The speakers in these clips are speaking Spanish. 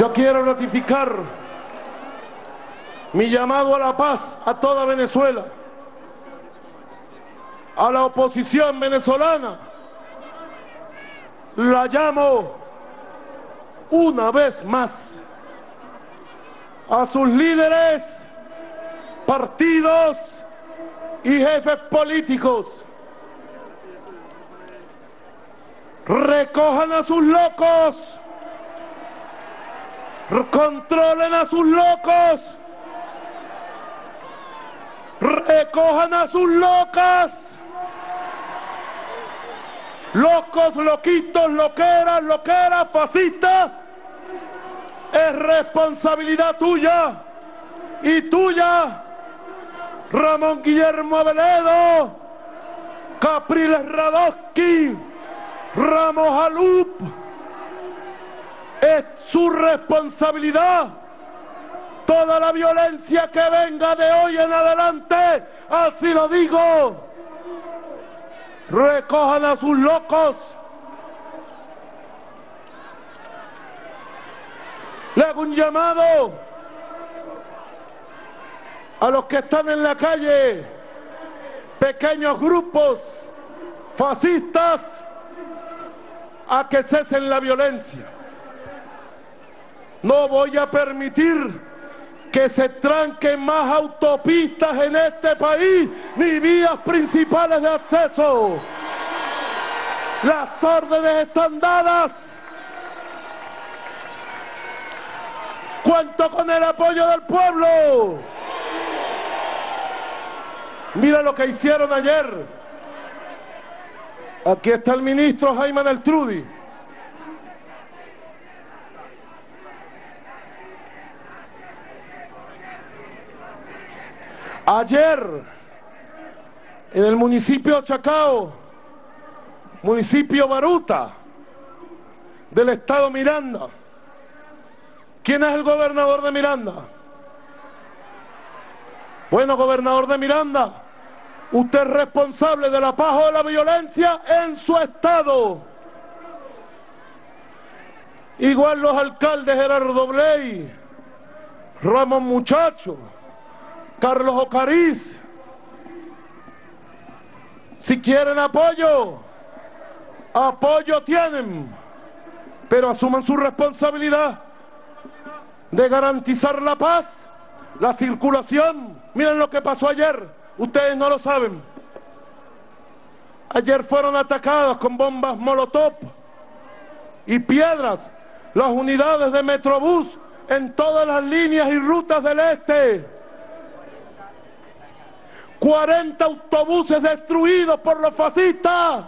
Yo quiero ratificar mi llamado a la paz a toda Venezuela, a la oposición venezolana. La llamo una vez más a sus líderes, partidos y jefes políticos. Recojan a sus locos, controlen a sus locos, recojan a sus locas, locos, loquitos, loqueras, fascistas. Es responsabilidad tuya y tuya, Ramón Guillermo Aveledo, Capriles Radosky, Ramos Alup. Es su responsabilidad. Toda la violencia que venga de hoy en adelante, así lo digo, recojan a sus locos. Le hago un llamado a los que están en la calle, pequeños grupos fascistas, a que cesen la violencia. No voy a permitir que se tranquen más autopistas en este país, ni vías principales de acceso. Las órdenes están dadas. Cuento con el apoyo del pueblo. Mira lo que hicieron ayer. Aquí está el ministro Jaime Neltrudi. Ayer, en el municipio de Chacao, municipio Baruta, del estado Miranda. ¿Quién es el gobernador de Miranda? Bueno, gobernador de Miranda, usted es responsable de la paz o de la violencia en su estado. Igual los alcaldes Gerardo Bley, Ramón Muchacho, Carlos Ocariz. Si quieren apoyo, apoyo tienen, pero asuman su responsabilidad de garantizar la paz, la circulación. Miren lo que pasó ayer, ustedes no lo saben. Ayer fueron atacadas con bombas molotov y piedras las unidades de Metrobús en todas las líneas y rutas del este. 40 autobuses destruidos por los fascistas.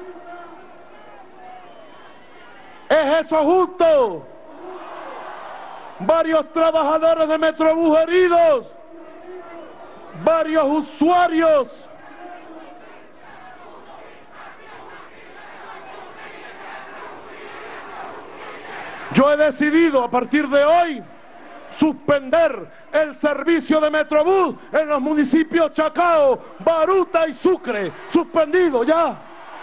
¿Es eso justo? Varios trabajadores de Metrobús heridos, varios usuarios. Yo he decidido a partir de hoy suspender el servicio de Metrobús en los municipios Chacao, Baruta y Sucre. Suspendido ya.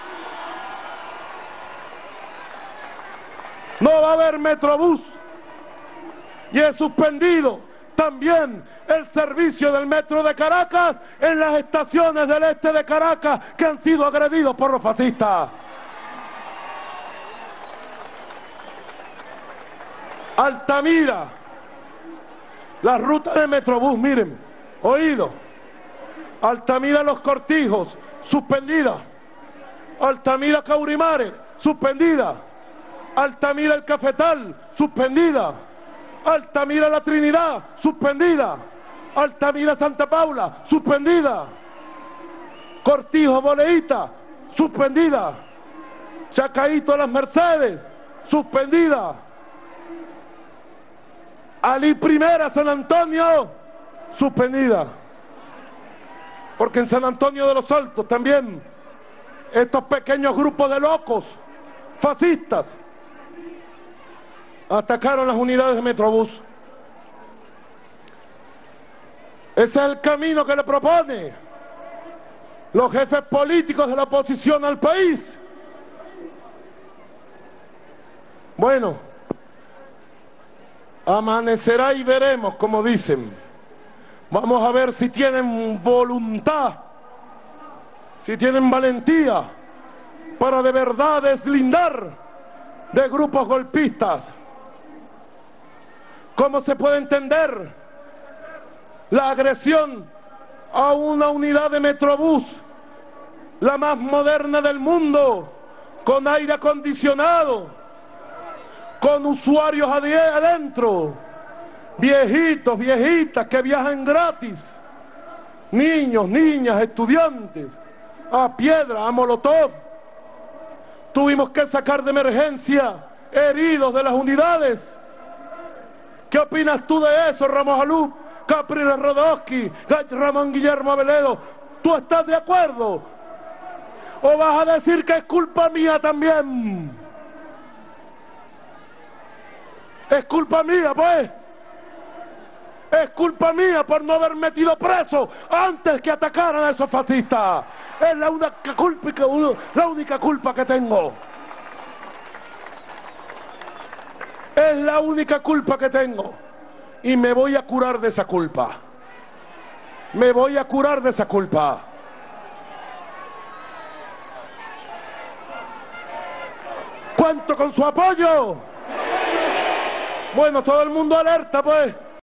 No va a haber Metrobús. Y he suspendido también el servicio del metro de Caracas en las estaciones del este de Caracas que han sido agredidos por los fascistas. Altamira, la ruta de Metrobús, miren, oído. Altamira Los Cortijos, suspendida. Altamira Caurimare, suspendida. Altamira El Cafetal, suspendida. Altamira La Trinidad, suspendida. Altamira Santa Paula, suspendida. Cortijo Boleíta, suspendida. Chacaíto Las Mercedes, suspendida. Alí Primera, San Antonio, suspendida. Porque en San Antonio de los Altos también estos pequeños grupos de locos fascistas atacaron las unidades de Metrobús. Ese es el camino que le propone los jefes políticos de la oposición al país. Bueno, Amanecerá y veremos, como dicen. Vamos a ver si tienen voluntad, si tienen valentía para de verdad deslindar de grupos golpistas. ¿Cómo se puede entender la agresión a una unidad de Metrobús, la más moderna del mundo, con aire acondicionado, con usuarios adentro, viejitos, viejitas que viajan gratis, niños, niñas, estudiantes, a piedra, a molotov? Tuvimos que sacar de emergencia heridos de las unidades. ¿Qué opinas tú de eso, Ramos Alú, Capriles Rodowski, Ramón Guillermo Aveledo? ¿Tú estás de acuerdo? ¿O vas a decir que es culpa mía también? Es culpa mía, pues. Es culpa mía por no haber metido preso antes que atacaran a esos fascistas. Es la única culpa que tengo. Es la única culpa que tengo. Y me voy a curar de esa culpa. Me voy a curar de esa culpa. ¿Cuento con su apoyo? Bueno, todo el mundo alerta, pues.